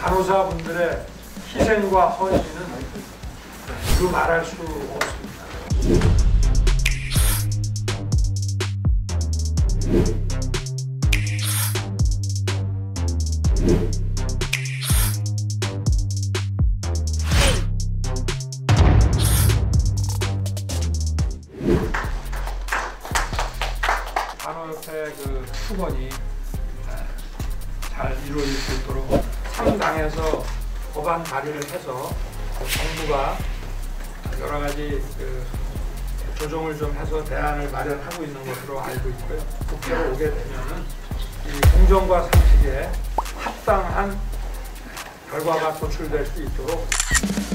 간호사분들의 희생과 헌신은 그 말할 수 없습니다. 간호협회 그 수건이 잘 이루어질 수 있도록 3당에서 법안 발의를 해서 정부가 여러 가지 조정을 좀 해서 대안을 마련하고 있는 것으로 알고 있고요. 국회로 오게 되면은 이 공정과 상식에 합당한 결과가 도출될 수 있도록